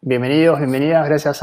Bienvenidos, bienvenidas, gracias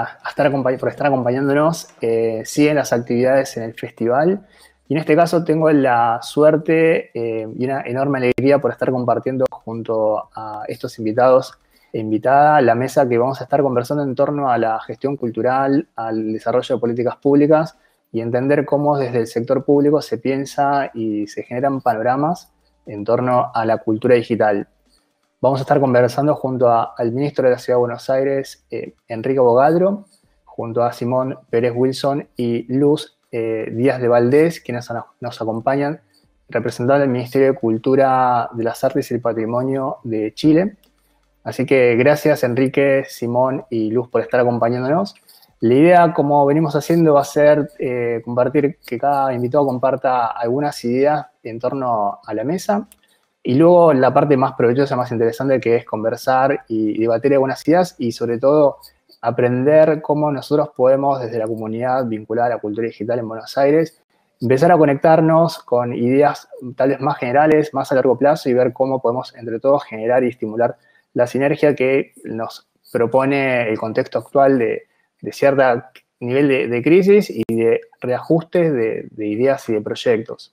por estar acompañándonos. Siguen las actividades en el festival y en este caso tengo la suerte y una enorme alegría por estar compartiendo junto a estos invitados e invitada la mesa que vamos a estar conversando en torno a la gestión cultural, al desarrollo de políticas públicas y entender cómo desde el sector público se piensa y se generan panoramas en torno a la cultura digital. Vamos a estar conversando junto al ministro de la Ciudad de Buenos Aires, Enrique Bogadro, junto a Simón Pérez Wilson y Luz Díaz de Valdés, quienes nos acompañan, representando al Ministerio de Cultura, de las Artes y el Patrimonio de Chile. Así que gracias Enrique, Simón y Luz por estar acompañándonos. La idea, como venimos haciendo, va a ser compartir, que cada invitado comparta algunas ideas en torno a la mesa. Y luego la parte más provechosa, más interesante, que es conversar y debatir algunas ideas y sobre todo aprender cómo nosotros podemos, desde la comunidad vinculada a la cultura digital en Buenos Aires, empezar a conectarnos con ideas tal vez más generales, más a largo plazo y ver cómo podemos entre todos generar y estimular la sinergia que nos propone el contexto actual de cierto nivel de crisis y de reajustes de ideas y de proyectos.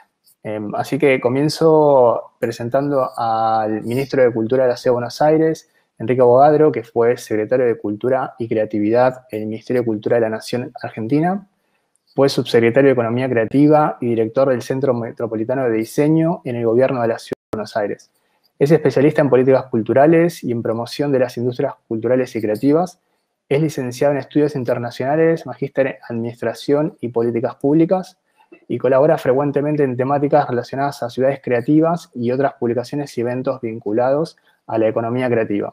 Así que comienzo presentando al ministro de Cultura de la Ciudad de Buenos Aires, Enrique Bogadro, que fue secretario de Cultura y Creatividad en el Ministerio de Cultura de la Nación Argentina, fue subsecretario de Economía Creativa y director del Centro Metropolitano de Diseño en el Gobierno de la Ciudad de Buenos Aires. Es especialista en políticas culturales y en promoción de las industrias culturales y creativas. Es licenciado en Estudios Internacionales, magíster en Administración y Políticas Públicas, y colabora frecuentemente en temáticas relacionadas a ciudades creativas y otras publicaciones y eventos vinculados a la economía creativa.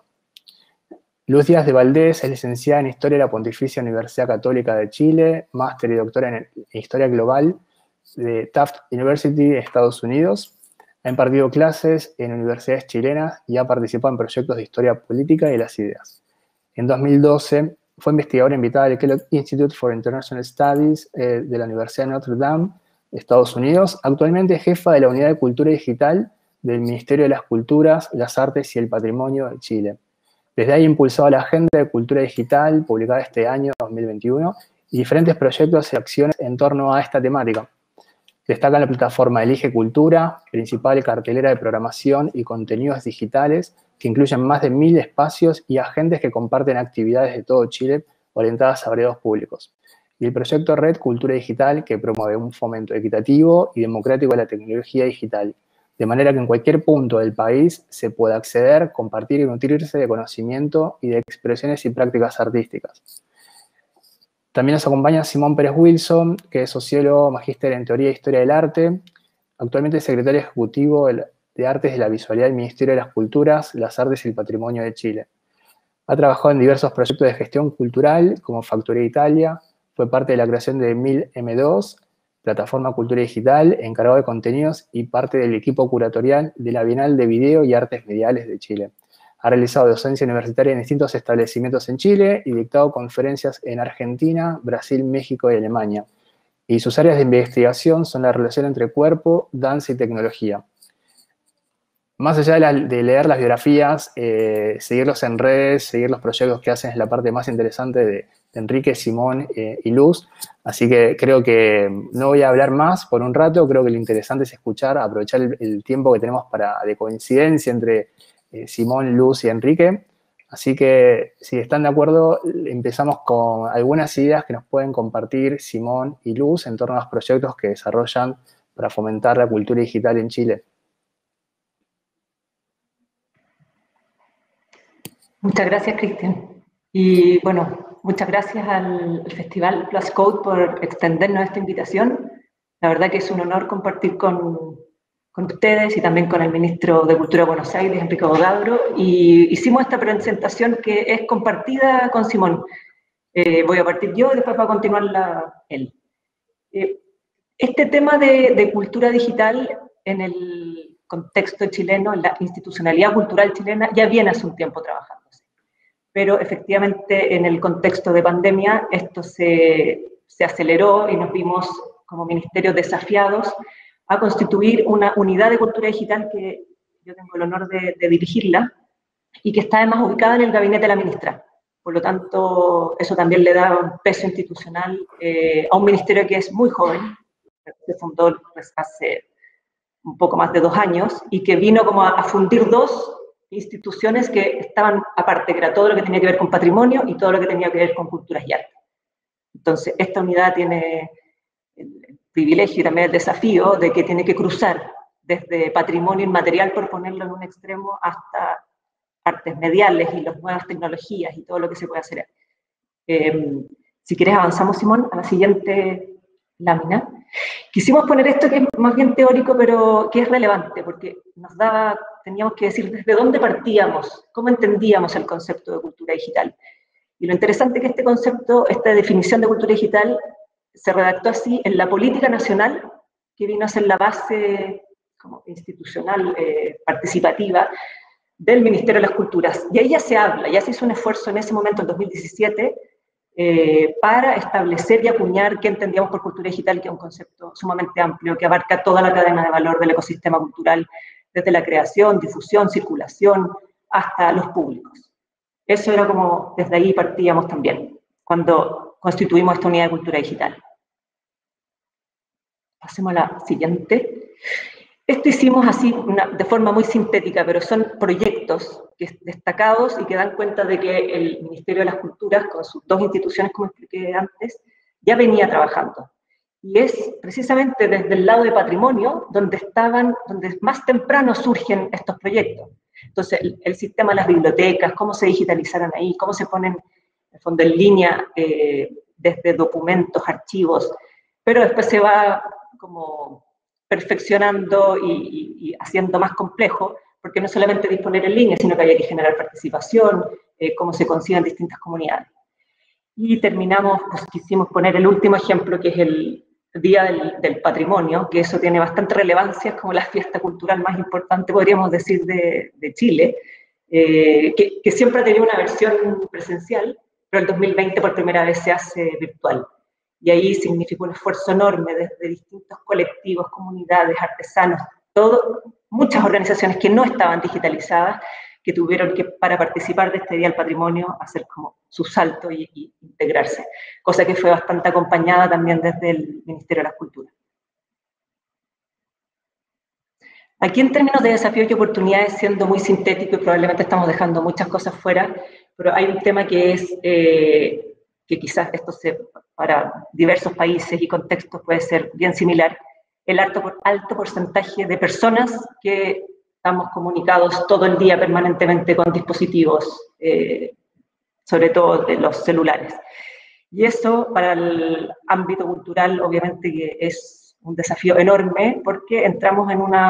Luz Díaz de Valdés es licenciada en Historia de la Pontificia Universidad Católica de Chile, máster y doctora en Historia Global de Tufts University de Estados Unidos. Ha impartido clases en universidades chilenas y ha participado en proyectos de historia política y las ideas. En 2012 fue investigadora invitada del Kellogg Institute for International Studies de la Universidad de Notre Dame, Estados Unidos. Actualmente es jefa de la Unidad de Cultura Digital del Ministerio de las Culturas, las Artes y el Patrimonio de Chile. Desde ahí ha impulsado la Agenda de Cultura Digital, publicada este año 2021, y diferentes proyectos y acciones en torno a esta temática. Destaca la plataforma Elige Cultura, principal cartelera de programación y contenidos digitales, que incluyen más de 1000 espacios y agentes que comparten actividades de todo Chile orientadas a variados públicos. Y el proyecto Red Cultura Digital, que promueve un fomento equitativo y democrático de la tecnología digital, de manera que en cualquier punto del país se pueda acceder, compartir y nutrirse de conocimiento y de expresiones y prácticas artísticas. También nos acompaña Simón Pérez Wilson, que es sociólogo, magíster en Teoría e Historia del Arte, actualmente secretario ejecutivo de Artes de la Visualidad del Ministerio de las Culturas, las Artes y el Patrimonio de Chile. Ha trabajado en diversos proyectos de gestión cultural, como Factoría Italia, fue parte de la creación de 1000M2, plataforma Cultura Digital, encargado de contenidos y parte del equipo curatorial de la Bienal de Video y Artes Mediales de Chile. Ha realizado docencia universitaria en distintos establecimientos en Chile y dictado conferencias en Argentina, Brasil, México y Alemania. Y sus áreas de investigación son la relación entre cuerpo, danza y tecnología. Más allá de leer las biografías, seguirlos en redes, seguir los proyectos que hacen es la parte más interesante de Enrique, Simón y Luz. Así que creo que no voy a hablar más por un rato. Creo que lo interesante es escuchar, aprovechar el tiempo que tenemos de coincidencia entre Simón, Luz y Enrique. Así que si están de acuerdo, empezamos con algunas ideas que nos pueden compartir Simón y Luz en torno a los proyectos que desarrollan para fomentar la cultura digital en Chile. Muchas gracias, Cristian. Y bueno, muchas gracias al Festival Plus Code por extendernos esta invitación. La verdad que es un honor compartir con ustedes y también con el ministro de Cultura de Buenos Aires, Enrique Bogadro, y hicimos esta presentación que es compartida con Simón. Voy a partir yo y después va a continuar él. Este tema de cultura digital en el contexto chileno, en la institucionalidad cultural chilena, ya viene hace un tiempo trabajándose. Pero efectivamente en el contexto de pandemia esto se aceleró y nos vimos como ministerio desafiados a constituir una unidad de cultura digital que yo tengo el honor de dirigirla, y que está además ubicada en el gabinete de la ministra. Por lo tanto, eso también le da un peso institucional a un ministerio que es muy joven, se fundó hace un poco más de 2 años, y que vino como a fundir dos instituciones que estaban aparte, que era todo lo que tenía que ver con patrimonio y todo lo que tenía que ver con culturas y arte. Entonces, esta unidad tiene el privilegio y también el desafío de que tiene que cruzar desde patrimonio inmaterial, por ponerlo en un extremo, hasta artes mediales y las nuevas tecnologías y todo lo que se puede hacer. Si quieres avanzamos, Simón, a la siguiente lámina. Quisimos poner esto que es más bien teórico, pero que es relevante, porque teníamos que decir desde dónde partíamos, cómo entendíamos el concepto de cultura digital. Y lo interesante es que este concepto, esta definición de cultura digital, se redactó así en la política nacional, que vino a ser la base como institucional participativa del Ministerio de las Culturas. Y ahí ya se habla, ya se hizo un esfuerzo en ese momento, en 2017, para establecer y acuñar qué entendíamos por cultura digital, que es un concepto sumamente amplio, que abarca toda la cadena de valor del ecosistema cultural, desde la creación, difusión, circulación, hasta los públicos. Eso era como, desde ahí partíamos también, cuando constituimos esta unidad de cultura digital. Pasemos a la siguiente. Esto hicimos así de forma muy sintética, pero son proyectos destacados y que dan cuenta de que el Ministerio de las Culturas, con sus dos instituciones, como expliqué antes, ya venía trabajando. Y es precisamente desde el lado de patrimonio donde más temprano surgen estos proyectos. Entonces, el sistema de las bibliotecas, cómo se digitalizaron ahí, cómo se ponen, en el fondo, en línea desde documentos, archivos, pero después se va como perfeccionando y haciendo más complejo, porque no solamente disponer en línea, sino que había que generar participación, cómo se consigue en distintas comunidades. Y terminamos, pues quisimos poner el último ejemplo, que es el Día del Patrimonio, que eso tiene bastante relevancia, es como la fiesta cultural más importante, podríamos decir, de Chile, que siempre ha tenido una versión presencial, pero el 2020 por primera vez se hace virtual. Y ahí significó un esfuerzo enorme desde distintos colectivos, comunidades, artesanos, muchas organizaciones que no estaban digitalizadas, que tuvieron que, para participar de este Día del Patrimonio, hacer como su salto y integrarse, cosa que fue bastante acompañada también desde el Ministerio de las Culturas. Aquí, en términos de desafíos y oportunidades, siendo muy sintético y probablemente estamos dejando muchas cosas fuera, pero hay un tema que es que quizás esto para diversos países y contextos puede ser bien similar, el alto porcentaje de personas que estamos comunicados todo el día permanentemente con dispositivos, sobre todo de los celulares. Y eso para el ámbito cultural obviamente que es un desafío enorme, porque entramos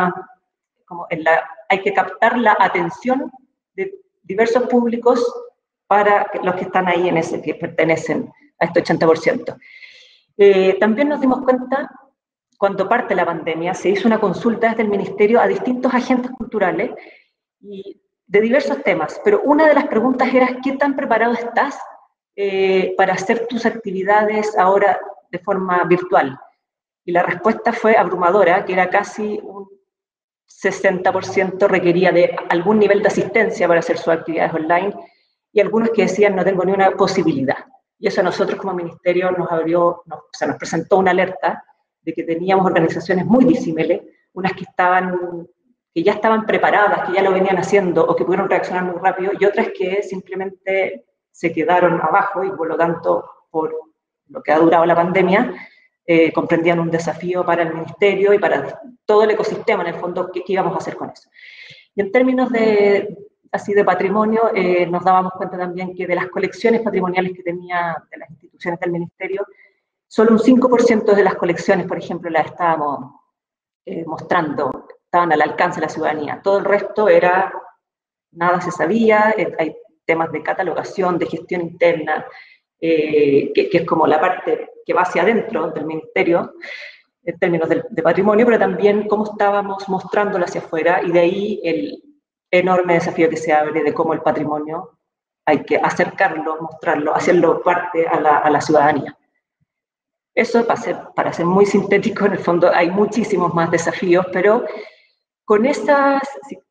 hay que captar la atención de diversos públicos para los que están ahí que pertenecen a este 80%. También nos dimos cuenta, cuando parte la pandemia, se hizo una consulta desde el Ministerio a distintos agentes culturales y de diversos temas, pero una de las preguntas era: ¿qué tan preparado estás para hacer tus actividades ahora de forma virtual? Y la respuesta fue abrumadora, que era casi un 60% requería de algún nivel de asistencia para hacer sus actividades online, y algunos que decían: no tengo ni una posibilidad. Y eso a nosotros como ministerio nos presentó una alerta de que teníamos organizaciones muy disímiles, unas que ya estaban preparadas, que ya lo venían haciendo o que pudieron reaccionar muy rápido, y otras que simplemente se quedaron abajo y por lo tanto, por lo que ha durado la pandemia, comprendían un desafío para el ministerio y para todo el ecosistema, en el fondo, ¿qué íbamos a hacer con eso? Y en términos de patrimonio, nos dábamos cuenta también que de las colecciones patrimoniales que tenía de las instituciones del ministerio, solo un 5% de las colecciones, por ejemplo, las estábamos mostrando, estaban al alcance de la ciudadanía. Todo el resto nada se sabía, hay temas de catalogación, de gestión interna, que es como la parte que va hacia adentro del ministerio, en términos de patrimonio, pero también cómo estábamos mostrándolo hacia afuera, y de ahí el enorme desafío que se abre de cómo el patrimonio hay que acercarlo, mostrarlo, hacerlo parte a la ciudadanía. Eso, para ser muy sintético, en el fondo hay muchísimos más desafíos, pero con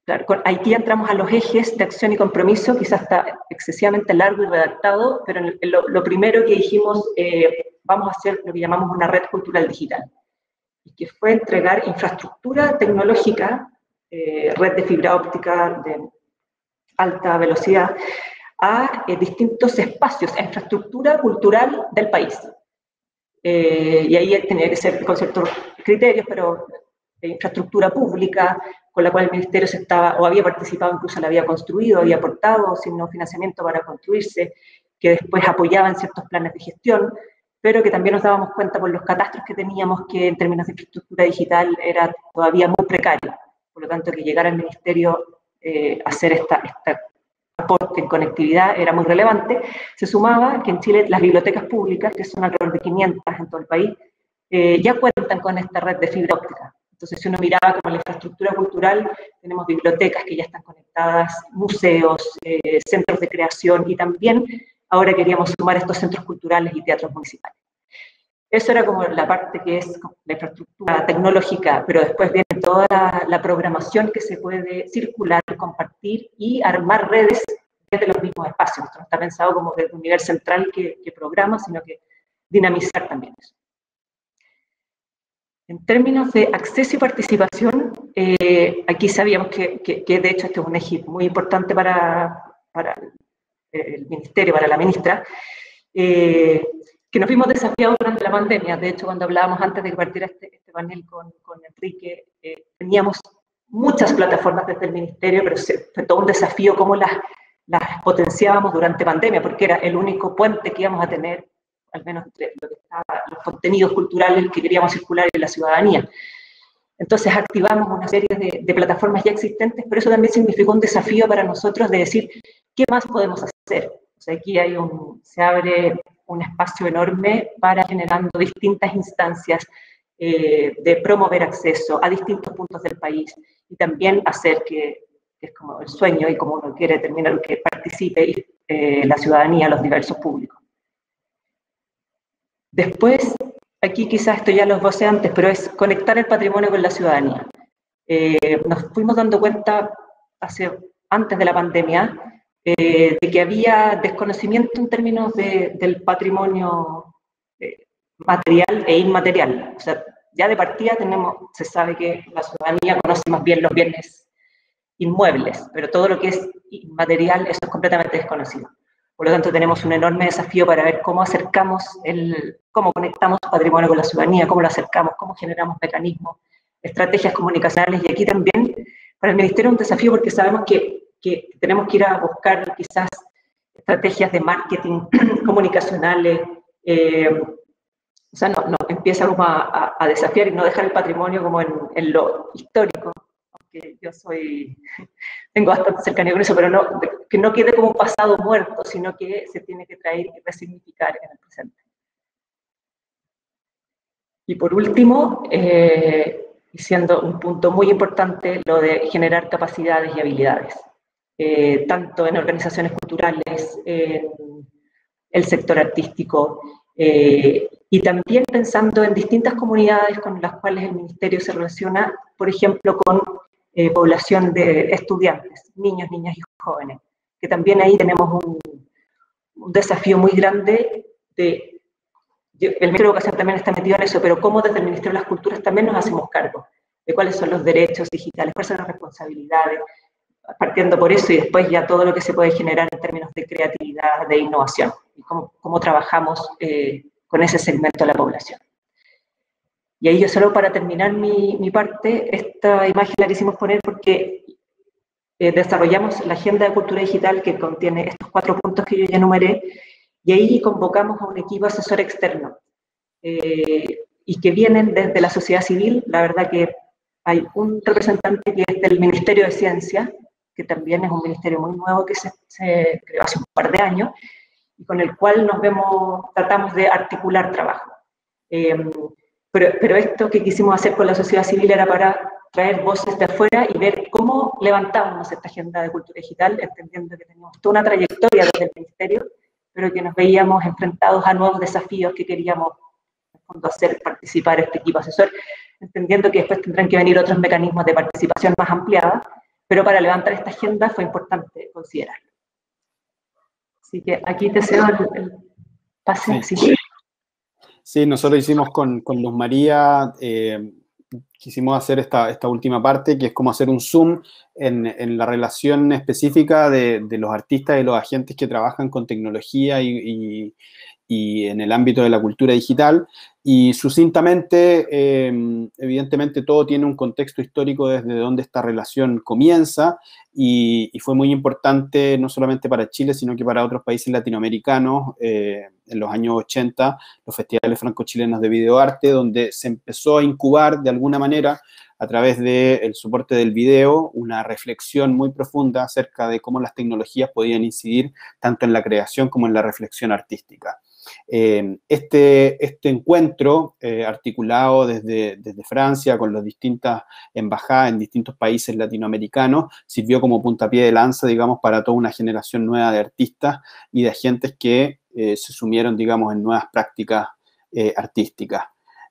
Claro, aquí entramos a los ejes de acción y compromiso, quizás está excesivamente largo y redactado, pero lo primero que dijimos, vamos a hacer lo que llamamos una red cultural digital, y que fue entregar infraestructura tecnológica, red de fibra óptica de alta velocidad, a distintos espacios, a infraestructura cultural del país. Y ahí tenía que ser con ciertos criterios, pero infraestructura pública, con la cual el Ministerio había participado, incluso la había construido, había aportado financiamiento para construirse, que después apoyaban ciertos planes de gestión, pero que también nos dábamos cuenta por los catastros que teníamos que en términos de infraestructura digital era todavía muy precario. Por lo tanto, que llegara el Ministerio a hacer esta aporte en conectividad era muy relevante. Se sumaba que en Chile las bibliotecas públicas, que son alrededor de 500 en todo el país, ya cuentan con esta red de fibra óptica. Entonces, si uno miraba como la infraestructura cultural, tenemos bibliotecas que ya están conectadas, museos, centros de creación, y también ahora queríamos sumar estos centros culturales y teatros municipales. Eso era como la parte que es la infraestructura tecnológica, pero después viene toda la programación que se puede circular, compartir y armar redes desde los mismos espacios. Esto no está pensado como desde un nivel central que programa, sino que dinamizar también eso. En términos de acceso y participación, aquí sabíamos que de hecho este es un eje muy importante para el Ministerio, para la ministra, que nos vimos desafiados durante la pandemia. De hecho, cuando hablábamos antes de que partiera este panel con Enrique, teníamos muchas plataformas desde el Ministerio, pero fue todo un desafío cómo las potenciábamos durante pandemia, porque era el único puente que íbamos a tener, al menos entre lo que estaba, los contenidos culturales que queríamos circular en la ciudadanía. Entonces activamos una serie de plataformas ya existentes, pero eso también significó un desafío para nosotros de decir, ¿qué más podemos hacer? O sea, aquí se abre un espacio enorme para generando distintas instancias de promover acceso a distintos puntos del país y también hacer que es como el sueño y como uno quiere terminar, que participe la ciudadanía, los diversos públicos. Después, aquí quizás esto ya lo esbocé antes, pero es conectar el patrimonio con la ciudadanía. Nos fuimos dando cuenta antes de la pandemia de que había desconocimiento en términos del patrimonio material e inmaterial. O sea, ya de partida se sabe que la ciudadanía conoce más bien los bienes inmuebles, pero todo lo que es inmaterial, eso es completamente desconocido. Por lo tanto, tenemos un enorme desafío para ver cómo cómo conectamos el patrimonio con la ciudadanía, cómo lo acercamos, cómo generamos mecanismos, estrategias comunicacionales. Y aquí también, para el Ministerio, es un desafío porque sabemos que tenemos que ir a buscar quizás estrategias de marketing comunicacionales. O sea, no empieza como a desafiar y no dejar el patrimonio como en lo histórico. Aunque yo tengo bastante cercanía con eso, pero que no quede como un pasado muerto, sino que se tiene que traer y resignificar en el presente. Y por último, y siendo un punto muy importante, lo de generar capacidades y habilidades, tanto en organizaciones culturales, en el sector artístico, y también pensando en distintas comunidades con las cuales el Ministerio se relaciona, por ejemplo, con población de estudiantes, niños, niñas y jóvenes, que también ahí tenemos un desafío muy grande el Ministerio de Educación también está metido en eso, pero cómo desde el Ministerio de las Culturas también nos hacemos cargo de cuáles son los derechos digitales, cuáles son las responsabilidades, partiendo por eso y después ya todo lo que se puede generar en términos de creatividad, de innovación, y cómo trabajamos con ese segmento de la población. Y ahí yo solo para terminar mi parte, esta imagen la quisimos poner porque desarrollamos la agenda de cultura digital que contiene estos 4 puntos que yo ya enumeré, y ahí convocamos a un equipo asesor externo, y que vienen desde la sociedad civil. La verdad que hay un representante que es del Ministerio de Ciencia, que también es un ministerio muy nuevo que se creó hace un par de años, y con el cual tratamos de articular trabajo. Pero esto que quisimos hacer con la sociedad civil era para traer voces de afuera y ver cómo levantábamos esta agenda de cultura digital, entendiendo que teníamos toda una trayectoria desde el Ministerio, pero que nos veíamos enfrentados a nuevos desafíos que queríamos en el fondo hacer participar este equipo asesor, entendiendo que después tendrán que venir otros mecanismos de participación más ampliada, pero para levantar esta agenda fue importante considerarlo. Así que aquí te cedo el pase. Sí. Sí, nosotros hicimos con Luz María, quisimos hacer esta última parte, que es como hacer un zoom en la relación específica de los artistas y los agentes que trabajan con tecnología y en el ámbito de la cultura digital. Y sucintamente, evidentemente todo tiene un contexto histórico desde donde esta relación comienza y fue muy importante no solamente para Chile, sino que para otros países latinoamericanos. En los años 80, los festivales franco-chilenos de videoarte, donde se empezó a incubar de alguna manera a través del soporte del video, una reflexión muy profunda acerca de cómo las tecnologías podían incidir tanto en la creación como en la reflexión artística. Este encuentro, articulado desde Francia con las distintas embajadas en distintos países latinoamericanos, sirvió como puntapié de lanza, digamos, para toda una generación nueva de artistas y de agentes que se sumieron, digamos, en nuevas prácticas artísticas.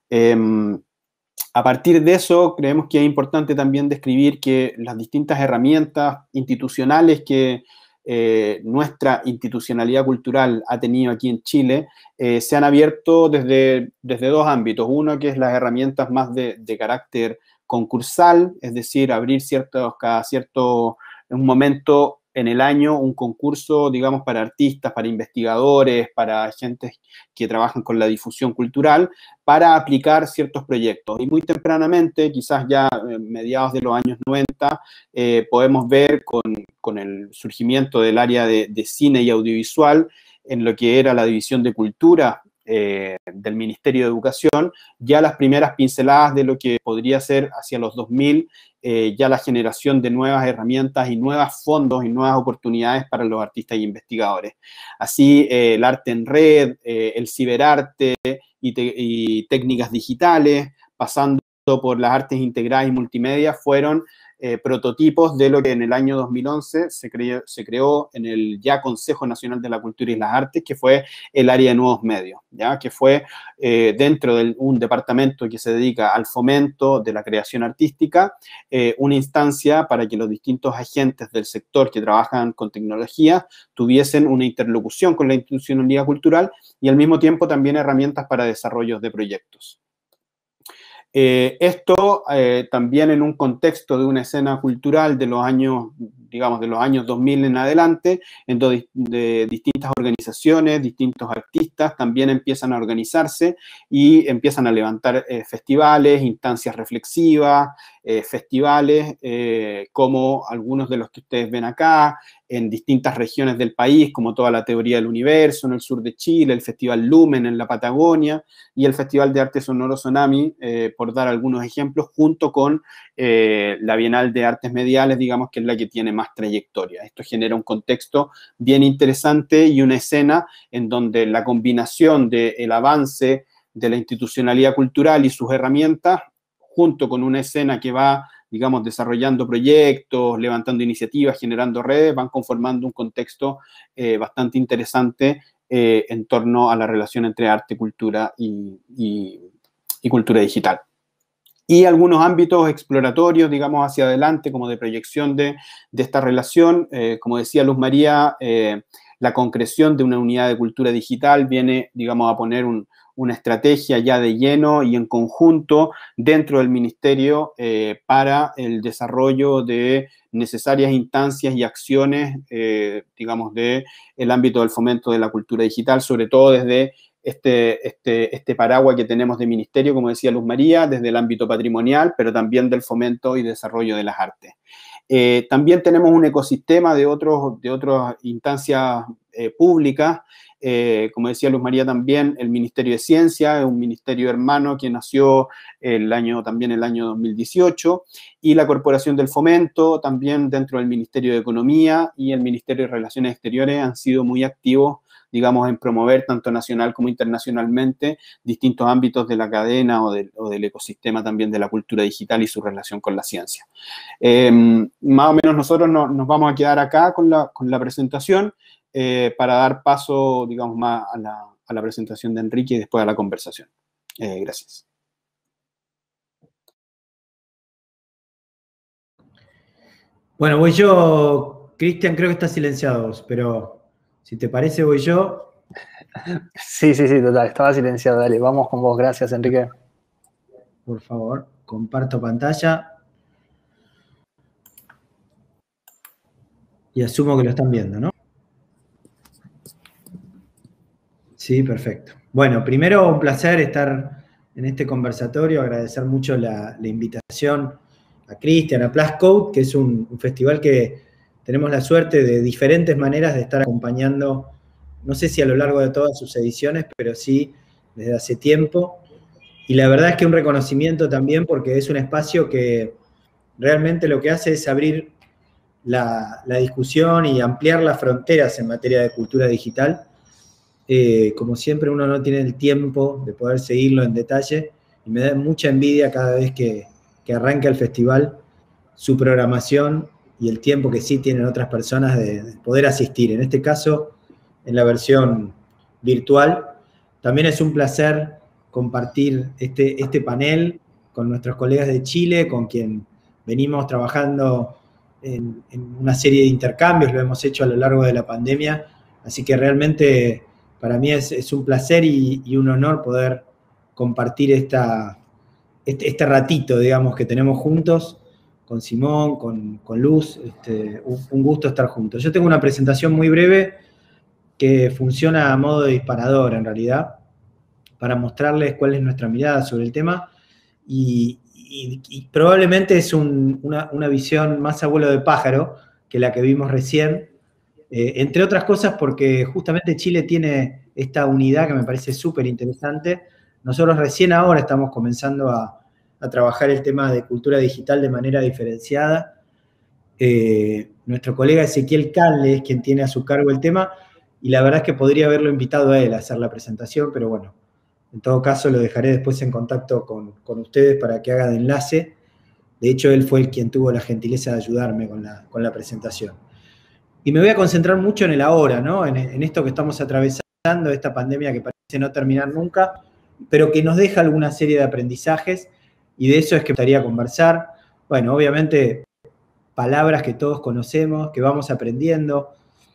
A partir de eso, creemos que es importante también describir que las distintas herramientas institucionales que nuestra institucionalidad cultural ha tenido aquí en Chile se han abierto desde dos ámbitos. Uno, que es las herramientas más de carácter concursal, es decir, abrir cada cierto un momento en el año un concurso, digamos, para artistas, para investigadores, para agentes que trabajan con la difusión cultural, para aplicar ciertos proyectos. Y muy tempranamente, quizás ya mediados de los años 90, podemos ver con el surgimiento del área de cine y audiovisual en lo que era la división de cultura del Ministerio de Educación, ya las primeras pinceladas de lo que podría ser hacia los 2000, ya la generación de nuevas herramientas y nuevos fondos y nuevas oportunidades para los artistas y investigadores. Así, el arte en red, el ciberarte y técnicas digitales, pasando por las artes integradas y multimedia, fueron prototipos de lo que en el año 2011 se creó en el ya Consejo Nacional de la Cultura y las Artes, que fue el área de nuevos medios, ¿ya? Que fue dentro de un departamento que se dedica al fomento de la creación artística, una instancia para que los distintos agentes del sector que trabajan con tecnología tuviesen una interlocución con la institucionalidad cultural y al mismo tiempo también herramientas para desarrollos de proyectos. Esto también en un contexto de una escena cultural de los años, digamos, de los años 2000 en adelante, en donde distintas organizaciones, distintos artistas también empiezan a organizarse y empiezan a levantar festivales, instancias reflexivas, festivales como algunos de los que ustedes ven acá, en distintas regiones del país, como toda la teoría del universo en el sur de Chile, el Festival Lumen en la Patagonia y el Festival de Arte Sonoro Tsunami, por dar algunos ejemplos, junto con la Bienal de Artes Mediales, digamos, que es la que tiene más trayectoria. Esto genera un contexto bien interesante y una escena en donde la combinación del avance de la institucionalidad cultural y sus herramientas, junto con una escena que va, digamos, desarrollando proyectos, levantando iniciativas, generando redes, van conformando un contexto bastante interesante en torno a la relación entre arte, cultura y cultura digital. Y algunos ámbitos exploratorios, digamos, hacia adelante, como de proyección de esta relación. Como decía Luz María, la concreción de una unidad de cultura digital viene, digamos, a poner una estrategia ya de lleno y en conjunto dentro del ministerio para el desarrollo de necesarias instancias y acciones, digamos, del ámbito del fomento de la cultura digital, sobre todo desde este paraguas que tenemos de ministerio, como decía Luz María, desde el ámbito patrimonial, pero también del fomento y desarrollo de las artes. También tenemos un ecosistema de otras instancias públicas, como decía Luz María también, el Ministerio de Ciencia, es un ministerio hermano que nació también el año 2018, y la Corporación del Fomento, también dentro del Ministerio de Economía y el Ministerio de Relaciones Exteriores han sido muy activos, digamos, en promover tanto nacional como internacionalmente distintos ámbitos de la cadena o del ecosistema también de la cultura digital y su relación con la ciencia. Más o menos nosotros nos vamos a quedar acá con la presentación para dar paso, digamos, más a la presentación de Enrique y después a la conversación. Gracias. Bueno, voy yo, Cristian, creo que está silenciado, pero si te parece voy yo. Sí, total, estaba silenciado, dale, vamos con vos, gracias, Enrique. Por favor, comparto pantalla. Y asumo que lo están viendo, ¿no? Sí, perfecto. Bueno, primero un placer estar en este conversatorio, agradecer mucho la invitación a Cristian, a Pluscode, que es un festival que tenemos la suerte de diferentes maneras de estar acompañando, no sé si a lo largo de todas sus ediciones, pero sí desde hace tiempo. Y la verdad es que un reconocimiento también porque es un espacio que realmente lo que hace es abrir la discusión y ampliar las fronteras en materia de cultura digital. Como siempre uno no tiene el tiempo de poder seguirlo en detalle y me da mucha envidia cada vez que arranca el festival, su programación y el tiempo que sí tienen otras personas de poder asistir. En este caso, en la versión virtual. También es un placer compartir este panel con nuestros colegas de Chile, con quien venimos trabajando en una serie de intercambios, lo hemos hecho a lo largo de la pandemia, así que realmente para mí es un placer y un honor poder compartir este ratito, digamos, que tenemos juntos, con Simón, con Luz, un gusto estar juntos. Yo tengo una presentación muy breve que funciona a modo de disparador, en realidad, para mostrarles cuál es nuestra mirada sobre el tema, y probablemente es una visión más abuelo de pájaro que la que vimos recién, entre otras cosas porque justamente Chile tiene esta unidad que me parece súper interesante. Nosotros recién ahora estamos comenzando a trabajar el tema de cultura digital de manera diferenciada. Nuestro colega Ezequiel Calle es quien tiene a su cargo el tema, y la verdad es que podría haberlo invitado a él a hacer la presentación, pero bueno, en todo caso lo dejaré después en contacto con ustedes para que haga de enlace. De hecho, él fue quien tuvo la gentileza de ayudarme con la presentación. Y me voy a concentrar mucho en el ahora, ¿no? En esto que estamos atravesando, esta pandemia que parece no terminar nunca, pero que nos deja alguna serie de aprendizajes, y de eso es que me gustaría conversar. Bueno, obviamente, palabras que todos conocemos, que vamos aprendiendo.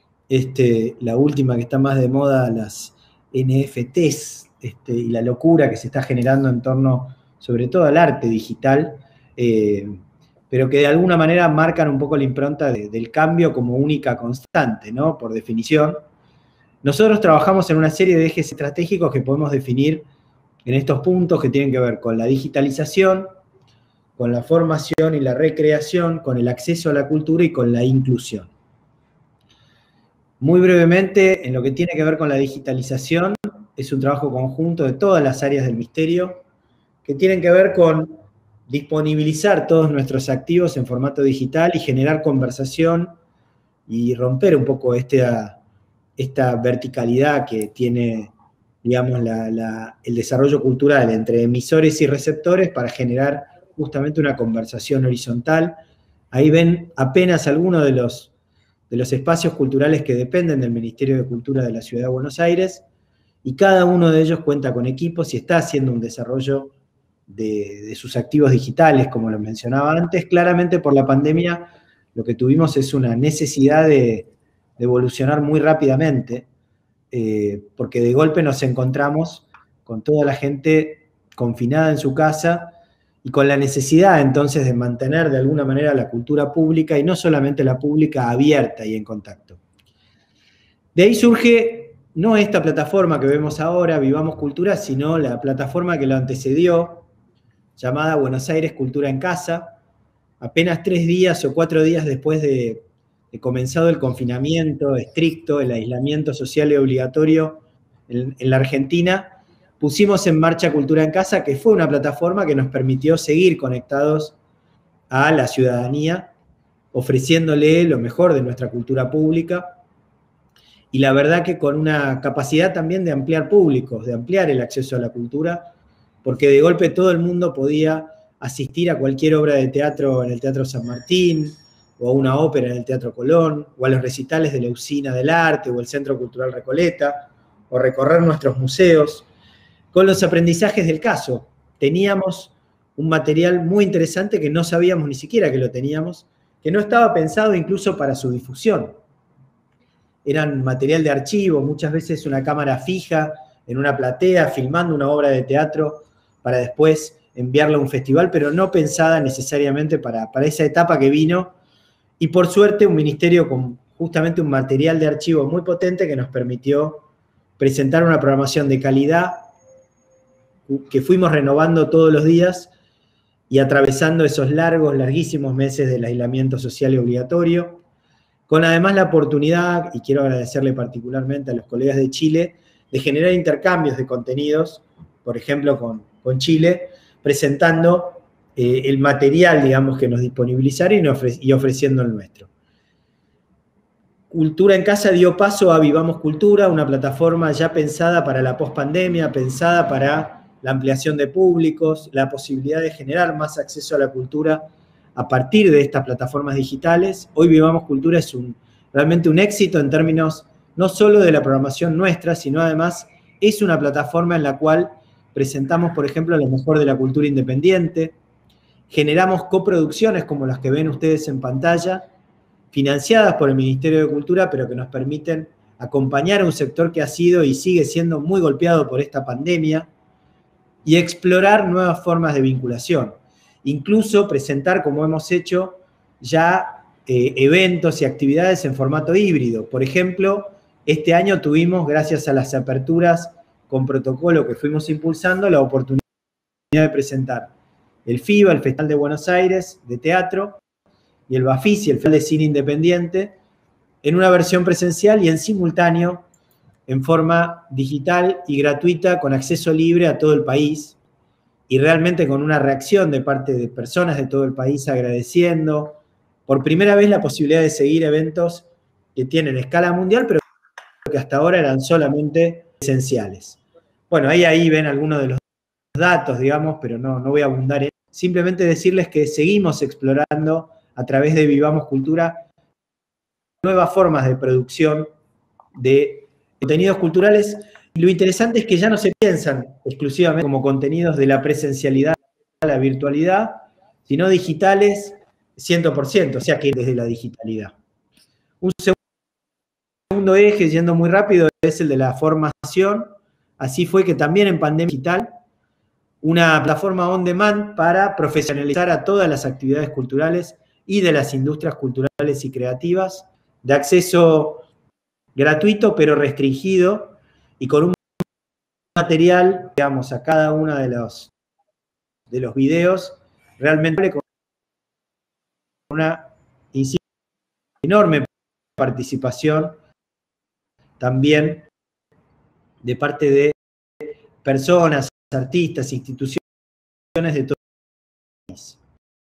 La última que está más de moda, las NFTs, y la locura que se está generando en torno, sobre todo al arte digital, pero que de alguna manera marcan un poco la impronta del cambio como única constante, ¿no? Por definición. Nosotros trabajamos en una serie de ejes estratégicos que podemos definir en estos puntos que tienen que ver con la digitalización, con la formación y la recreación, con el acceso a la cultura y con la inclusión. Muy brevemente, en lo que tiene que ver con la digitalización, es un trabajo conjunto de todas las áreas del ministerio que tienen que ver con disponibilizar todos nuestros activos en formato digital y generar conversación y romper un poco esta verticalidad que tiene, digamos, el desarrollo cultural entre emisores y receptores para generar justamente una conversación horizontal. Ahí ven apenas algunos de los espacios culturales que dependen del Ministerio de Cultura de la Ciudad de Buenos Aires, y cada uno de ellos cuenta con equipos y está haciendo un desarrollo de sus activos digitales, como lo mencionaba antes. Claramente por la pandemia lo que tuvimos es una necesidad de evolucionar muy rápidamente, porque de golpe nos encontramos con toda la gente confinada en su casa y con la necesidad entonces de mantener de alguna manera la cultura pública, y no solamente la pública, abierta y en contacto. De ahí surge no esta plataforma que vemos ahora, Vivamos Cultura, sino la plataforma que lo antecedió, llamada Buenos Aires Cultura en Casa. Apenas 3 días o 4 días después de comenzado el confinamiento estricto, el aislamiento social y obligatorio en la Argentina, pusimos en marcha Cultura en Casa, que fue una plataforma que nos permitió seguir conectados a la ciudadanía, ofreciéndole lo mejor de nuestra cultura pública, y la verdad que con una capacidad también de ampliar públicos, de ampliar el acceso a la cultura, porque de golpe todo el mundo podía asistir a cualquier obra de teatro en el Teatro San Martín, o a una ópera en el Teatro Colón, o a los recitales de la Usina del Arte o el Centro Cultural Recoleta, o recorrer nuestros museos, con los aprendizajes del caso. Teníamos un material muy interesante que no sabíamos ni siquiera que lo teníamos, que no estaba pensado incluso para su difusión. Eran material de archivo, muchas veces una cámara fija en una platea, filmando una obra de teatro para después enviarla a un festival, pero no pensada necesariamente para esa etapa que vino. Y por suerte un ministerio con justamente un material de archivo muy potente que nos permitió presentar una programación de calidad que fuimos renovando todos los días y atravesando esos larguísimos meses del aislamiento social y obligatorio, con además la oportunidad, y quiero agradecerle particularmente a los colegas de Chile, de generar intercambios de contenidos, por ejemplo con Chile, presentando el material, digamos, que nos disponibilizaron y ofreciendo el nuestro. Cultura en Casa dio paso a Vivamos Cultura, una plataforma ya pensada para la pospandemia, pensada para la ampliación de públicos, la posibilidad de generar más acceso a la cultura a partir de estas plataformas digitales. Hoy Vivamos Cultura es realmente un éxito en términos no solo de la programación nuestra, sino además es una plataforma en la cual presentamos, por ejemplo, lo mejor de la cultura independiente, generamos coproducciones como las que ven ustedes en pantalla, financiadas por el Ministerio de Cultura, pero que nos permiten acompañar a un sector que ha sido y sigue siendo muy golpeado por esta pandemia y explorar nuevas formas de vinculación. Incluso presentar, como hemos hecho, ya eventos y actividades en formato híbrido. Por ejemplo, este año tuvimos, gracias a las aperturas con protocolo que fuimos impulsando, la oportunidad de presentar el FIBA, el Festival de Buenos Aires de Teatro, y el Bafisi, el Festival de Cine Independiente, en una versión presencial y en simultáneo, en forma digital y gratuita, con acceso libre a todo el país, y realmente con una reacción de parte de personas de todo el país agradeciendo por primera vez la posibilidad de seguir eventos que tienen escala mundial, pero que hasta ahora eran solamente esenciales. Bueno, ahí ven algunos de los datos, digamos, pero no voy a abundar en. Simplemente decirles que seguimos explorando a través de Vivamos Cultura nuevas formas de producción de contenidos culturales. Y lo interesante es que ya no se piensan exclusivamente como contenidos de la presencialidad a la virtualidad, sino digitales 100%, o sea que desde la digitalidad. Un segundo eje, yendo muy rápido, es el de la formación. Así fue que también en pandemia digital, una plataforma on demand para profesionalizar a todas las actividades culturales y de las industrias culturales y creativas, de acceso gratuito pero restringido y con un material, digamos, a cada uno de los videos, realmente con una enorme participación también de parte de personas, artistas, instituciones de todo el país.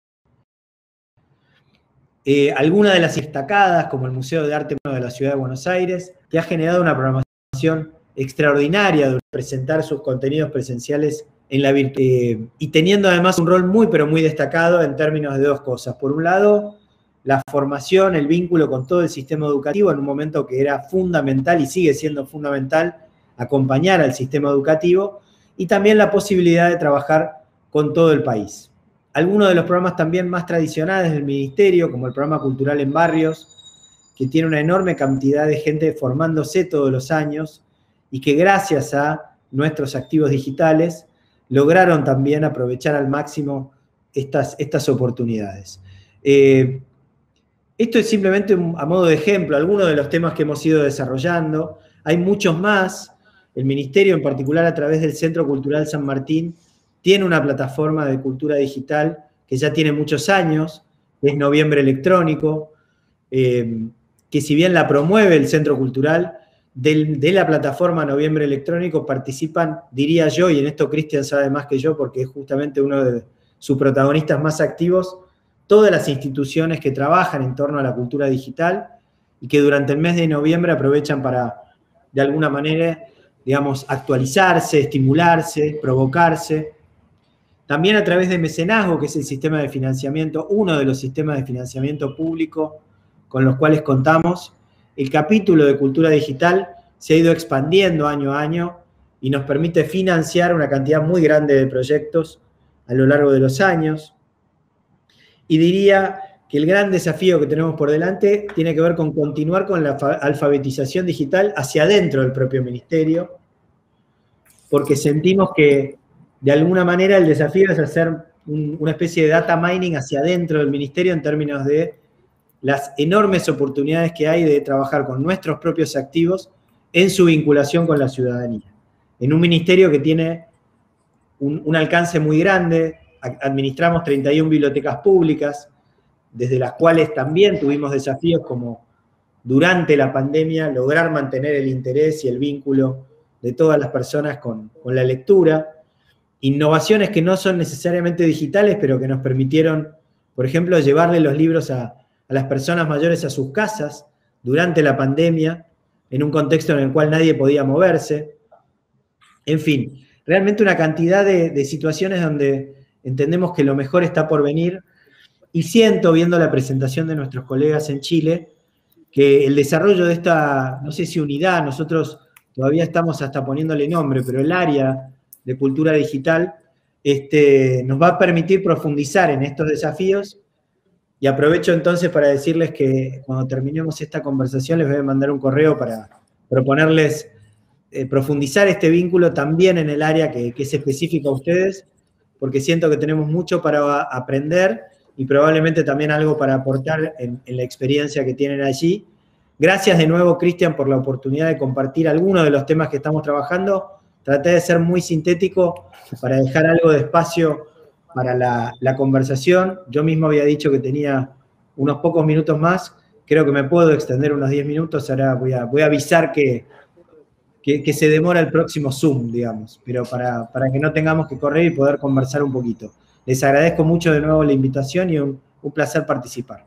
Algunas de las destacadas, como el Museo de Arte de la Ciudad de Buenos Aires, que ha generado una programación extraordinaria de presentar sus contenidos presenciales en la virtualidad, y teniendo además un rol muy, pero muy destacado en términos de dos cosas. Por un lado, la formación, el vínculo con todo el sistema educativo en un momento que era fundamental y sigue siendo fundamental acompañar al sistema educativo, y también la posibilidad de trabajar con todo el país. Algunos de los programas también más tradicionales del Ministerio, como el programa Cultural en Barrios, que tiene una enorme cantidad de gente formándose todos los años y que gracias a nuestros activos digitales lograron también aprovechar al máximo estas oportunidades. Esto es simplemente a modo de ejemplo, algunos de los temas que hemos ido desarrollando. Hay muchos más. El Ministerio, en particular a través del Centro Cultural San Martín, tiene una plataforma de cultura digital que ya tiene muchos años, es Noviembre Electrónico, que si bien la promueve el Centro Cultural, de la plataforma Noviembre Electrónico participan, diría yo, y en esto Cristian sabe más que yo porque es justamente uno de sus protagonistas más activos, todas las instituciones que trabajan en torno a la cultura digital y que durante el mes de noviembre aprovechan para, de alguna manera, digamos, actualizarse, estimularse, provocarse. También a través de mecenazgo, que es el sistema de financiamiento, uno de los sistemas de financiamiento público con los cuales contamos, el capítulo de cultura digital se ha ido expandiendo año a año y nos permite financiar una cantidad muy grande de proyectos a lo largo de los años. Y diría que el gran desafío que tenemos por delante tiene que ver con continuar con la alfabetización digital hacia adentro del propio ministerio, porque sentimos que de alguna manera el desafío es hacer una especie de data mining hacia adentro del ministerio en términos de las enormes oportunidades que hay de trabajar con nuestros propios activos en su vinculación con la ciudadanía. En un ministerio que tiene un alcance muy grande, administramos 31 bibliotecas públicas, desde las cuales también tuvimos desafíos como durante la pandemia lograr mantener el interés y el vínculo de todas las personas con la lectura. Innovaciones que no son necesariamente digitales, pero que nos permitieron, por ejemplo, llevarle los libros a las personas mayores a sus casas durante la pandemia, en un contexto en el cual nadie podía moverse. En fin, realmente una cantidad de situaciones donde entendemos que lo mejor está por venir. Y siento, viendo la presentación de nuestros colegas en Chile, que el desarrollo de esta, no sé si unidad, nosotros todavía estamos hasta poniéndole nombre, pero el área de cultura digital nos va a permitir profundizar en estos desafíos. Y aprovecho entonces para decirles que cuando terminemos esta conversación les voy a mandar un correo para proponerles profundizar este vínculo también en el área que es específica a ustedes, porque siento que tenemos mucho para aprender y probablemente también algo para aportar en la experiencia que tienen allí. Gracias de nuevo, Cristian, por la oportunidad de compartir algunos de los temas que estamos trabajando. Traté de ser muy sintético para dejar algo de espacio para la conversación. Yo mismo había dicho que tenía unos pocos minutos más. Creo que me puedo extender unos 10 minutos. Ahora voy a avisar que se demora el próximo Zoom, digamos, pero para que no tengamos que correr y poder conversar un poquito. Les agradezco mucho de nuevo la invitación y un placer participar.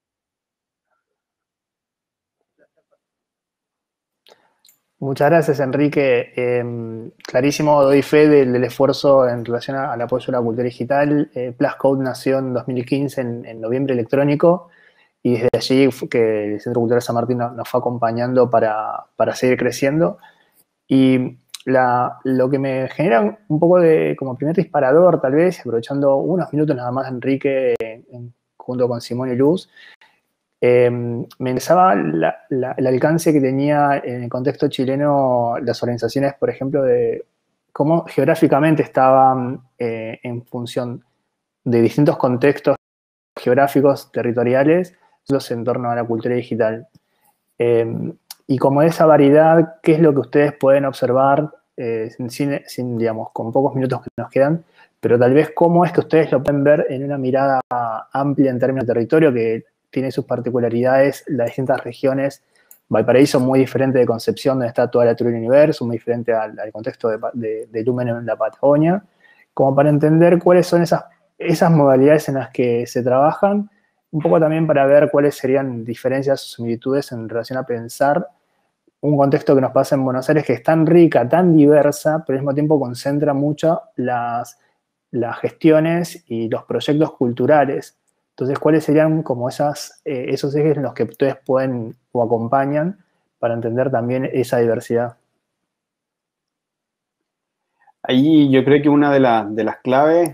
Muchas gracias, Enrique. Clarísimo, doy fe del esfuerzo en relación al apoyo a la cultura digital. Pluscode nació en 2015, en noviembre electrónico, y desde allí que el Centro Cultural San Martín nos fue acompañando para seguir creciendo. Y lo que me genera un poco de como primer disparador, tal vez, aprovechando unos minutos nada más, Enrique, junto con Simón y Luz, me interesaba el alcance que tenía en el contexto chileno las organizaciones, por ejemplo, de cómo geográficamente estaban en función de distintos contextos geográficos, territoriales, en torno a la cultura digital. Y como esa variedad, ¿qué es lo que ustedes pueden observar, digamos, con pocos minutos que nos quedan, pero tal vez cómo es que ustedes lo pueden ver en una mirada amplia en términos de territorio, que tiene sus particularidades, las distintas regiones? Valparaíso muy diferente de Concepción, donde está toda la teoría del universo, muy diferente al contexto de Lumen en la Patagonia, como para entender cuáles son esas modalidades en las que se trabajan, un poco también para ver cuáles serían diferencias o similitudes en relación a pensar un contexto que nos pasa en Buenos Aires, que es tan rica, tan diversa, pero al mismo tiempo concentra mucho las gestiones y los proyectos culturales. Entonces, ¿cuáles serían como esos ejes en los que ustedes pueden o acompañan para entender también esa diversidad? Ahí yo creo que una de las claves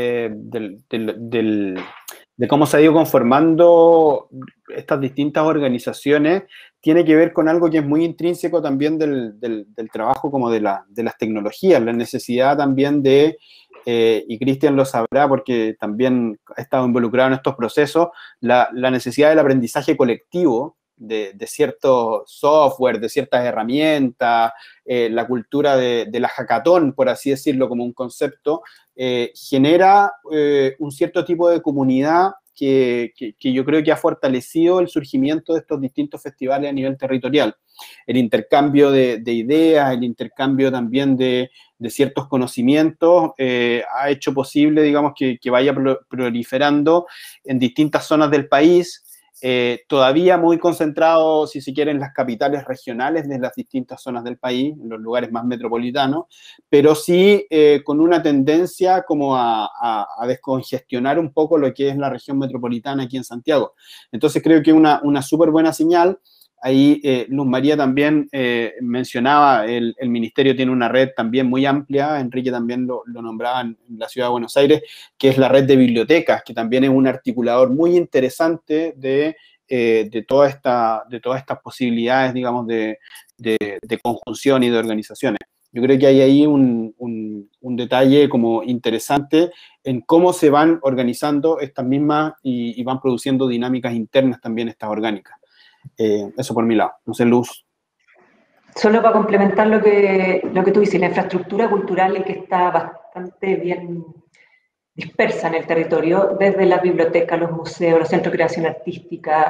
de cómo se ha ido conformando estas distintas organizaciones tiene que ver con algo que es muy intrínseco también del trabajo como de las tecnologías, la necesidad también y Cristian lo sabrá porque también ha estado involucrado en estos procesos, la necesidad del aprendizaje colectivo de cierto software, de ciertas herramientas, la cultura de la hackathon, por así decirlo, como un concepto, genera un cierto tipo de comunidad que yo creo que ha fortalecido el surgimiento de estos distintos festivales a nivel territorial. El intercambio de ideas, el intercambio también de ciertos conocimientos ha hecho posible, digamos, que vaya proliferando en distintas zonas del país, todavía muy concentrado, si se quiere, en las capitales regionales de las distintas zonas del país, en los lugares más metropolitanos, pero sí con una tendencia como a descongestionar un poco lo que es la región metropolitana aquí en Santiago. Entonces creo que una súper buena señal. Ahí Luz María también mencionaba, el ministerio tiene una red también muy amplia, Enrique también lo nombraba en la ciudad de Buenos Aires, que es la red de bibliotecas, que también es un articulador muy interesante de todas estas posibilidades, digamos, de conjunción y de organizaciones. Yo creo que hay ahí un detalle como interesante en cómo se van organizando estas mismas y van produciendo dinámicas internas también estas orgánicas. Eso por mi lado. No sé, Luz. Solo para complementar lo que tú dices, la infraestructura cultural y que está bastante bien dispersa en el territorio, desde las bibliotecas, los museos, los centros de creación artística,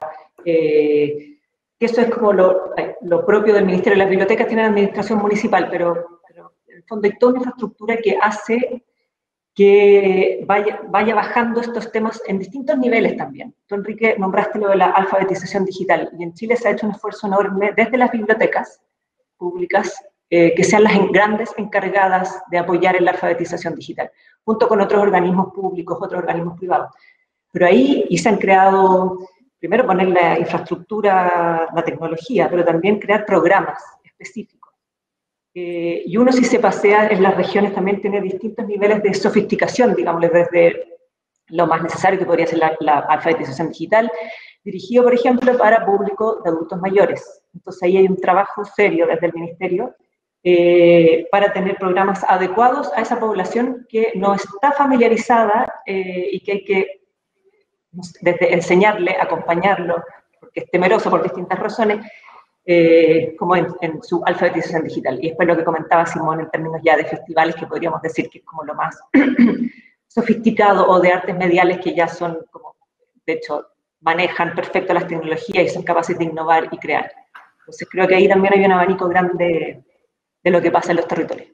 eso es como lo propio del ministerio. Las bibliotecas tienen administración municipal, pero en el fondo hay toda una infraestructura que hace que vaya bajando estos temas en distintos niveles también. Tú, Enrique, nombraste lo de la alfabetización digital, y en Chile se ha hecho un esfuerzo enorme desde las bibliotecas públicas, que sean las grandes encargadas de apoyar en la alfabetización digital, junto con otros organismos públicos, otros organismos privados. Pero ahí y se han creado, primero poner la infraestructura, la tecnología, pero también crear programas específicos. Y uno, si se pasea en las regiones, también tiene distintos niveles de sofisticación, digamos, desde lo más necesario que podría ser la alfabetización digital, dirigido, por ejemplo, para público de adultos mayores. Entonces ahí hay un trabajo serio desde el ministerio para tener programas adecuados a esa población que no está familiarizada y que hay que desde enseñarle, acompañarlo, porque es temeroso por distintas razones, como en su alfabetización digital. Y después lo que comentaba Simón en términos ya de festivales, que podríamos decir que es como lo más sofisticado, o de artes mediales que ya son como, de hecho, manejan perfecto las tecnologías y son capaces de innovar y crear. Entonces creo que ahí también hay un abanico grande de lo que pasa en los territorios.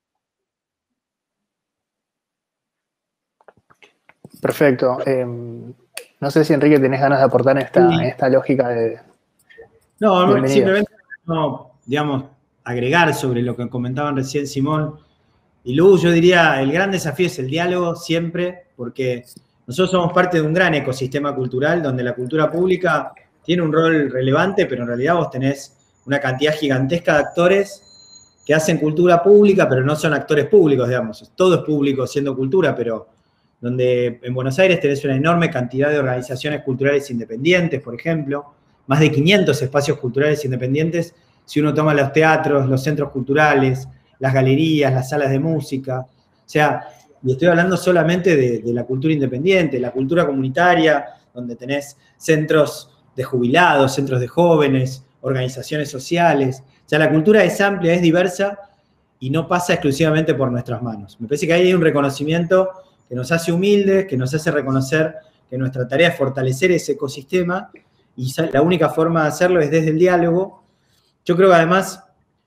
Perfecto. No sé si, Enrique, tenés ganas de aportar en esta lógica de... No, simplemente, digamos, agregar sobre lo que comentaban recién Simón y Luz. Yo diría, el gran desafío es el diálogo siempre, porque nosotros somos parte de un gran ecosistema cultural donde la cultura pública tiene un rol relevante, pero en realidad vos tenés una cantidad gigantesca de actores que hacen cultura pública, pero no son actores públicos, digamos. Todo es público siendo cultura, pero donde en Buenos Aires tenés una enorme cantidad de organizaciones culturales independientes, por ejemplo, más de 500 espacios culturales independientes, si uno toma los teatros, los centros culturales, las galerías, las salas de música. O sea, y estoy hablando solamente de la cultura independiente, la cultura comunitaria, donde tenés centros de jubilados, centros de jóvenes, organizaciones sociales. O sea, la cultura es amplia, es diversa y no pasa exclusivamente por nuestras manos. Me parece que ahí hay un reconocimiento que nos hace humildes, que nos hace reconocer que nuestra tarea es fortalecer ese ecosistema, y la única forma de hacerlo es desde el diálogo. Yo creo que además,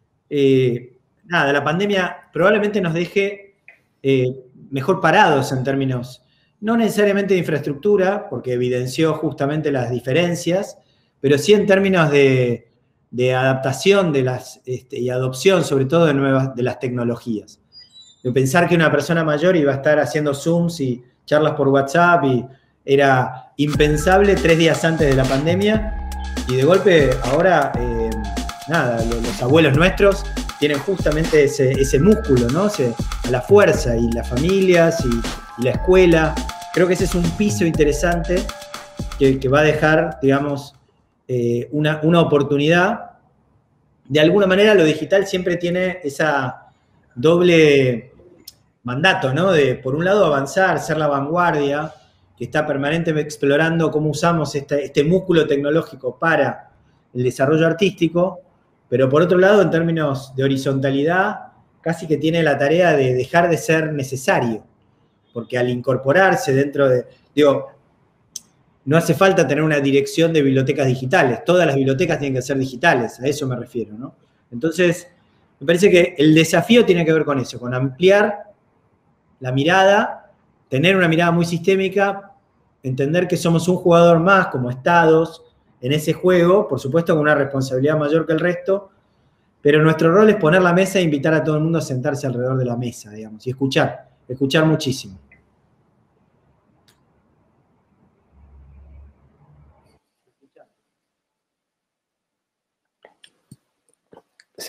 la pandemia probablemente nos deje mejor parados en términos, no necesariamente de infraestructura, porque evidenció justamente las diferencias, pero sí en términos de adaptación y adopción, sobre todo de las tecnologías. De pensar que una persona mayor iba a estar haciendo Zooms y charlas por WhatsApp, y era impensable 3 días antes de la pandemia, y de golpe ahora, los abuelos nuestros tienen justamente ese músculo, ¿no? A la fuerza, y las familias y la escuela. Creo que ese es un piso interesante que va a dejar, digamos, una oportunidad. De alguna manera lo digital siempre tiene esa doble mandato, ¿no? De, por un lado, avanzar, ser la vanguardia, que está permanentemente explorando cómo usamos este músculo tecnológico para el desarrollo artístico, pero por otro lado, en términos de horizontalidad, casi que tiene la tarea de dejar de ser necesario, porque al incorporarse dentro de, no hace falta tener una dirección de bibliotecas digitales, todas las bibliotecas tienen que ser digitales, a eso me refiero, ¿no? Entonces, me parece que el desafío tiene que ver con eso, con ampliar la mirada, tener una mirada muy sistémica, entender que somos un jugador más como estados en ese juego, por supuesto con una responsabilidad mayor que el resto, pero nuestro rol es poner la mesa e invitar a todo el mundo a sentarse alrededor de la mesa, digamos, y escuchar muchísimo.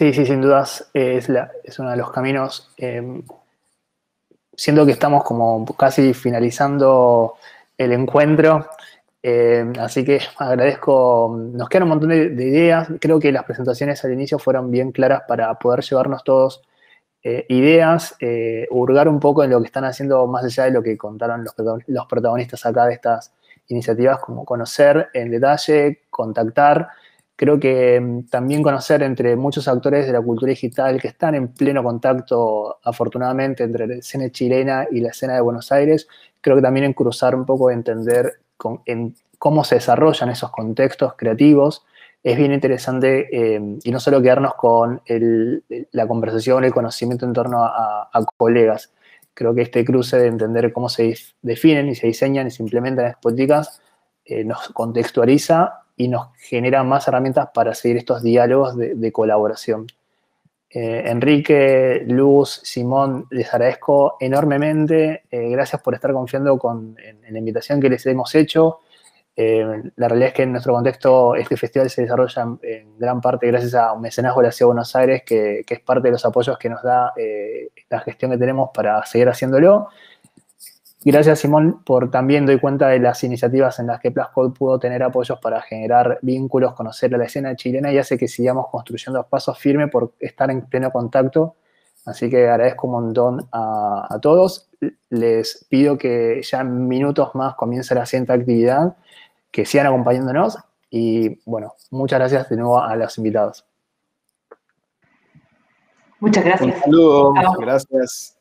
Sí, sí, sin dudas es uno de los caminos. Siento que estamos como casi finalizando el encuentro, así que agradezco. Nos quedan un montón de ideas. Creo que las presentaciones al inicio fueron bien claras para poder llevarnos todos ideas, hurgar un poco en lo que están haciendo más allá de lo que contaron los protagonistas acá de estas iniciativas, como conocer en detalle, contactar. Creo que también conocer entre muchos actores de la cultura digital que están en pleno contacto, afortunadamente, entre la escena chilena y la escena de Buenos Aires. Creo que también en cruzar un poco, entender en cómo se desarrollan esos contextos creativos. Es bien interesante y no solo quedarnos con la conversación, el conocimiento en torno a colegas. Creo que este cruce de entender cómo se definen y se diseñan y se implementan estas políticas nos contextualiza y nos genera más herramientas para seguir estos diálogos de colaboración. Enrique, Luz, Simón, les agradezco enormemente. Gracias por estar confiando en la invitación que les hemos hecho. La realidad es que en nuestro contexto este festival se desarrolla en gran parte gracias a un mecenazgo de la Ciudad de Buenos Aires, que es parte de los apoyos que nos da la gestión que tenemos para seguir haciéndolo. Gracias, Simón, por también doy cuenta de las iniciativas en las que Plascode pudo tener apoyos para generar vínculos, conocer a la escena chilena y hace que sigamos construyendo pasos firmes por estar en pleno contacto. Así que agradezco un montón a todos. Les pido que ya en minutos más comience la siguiente actividad, que sigan acompañándonos y, bueno, muchas gracias de nuevo a los invitados. Muchas gracias. Un saludo, gracias.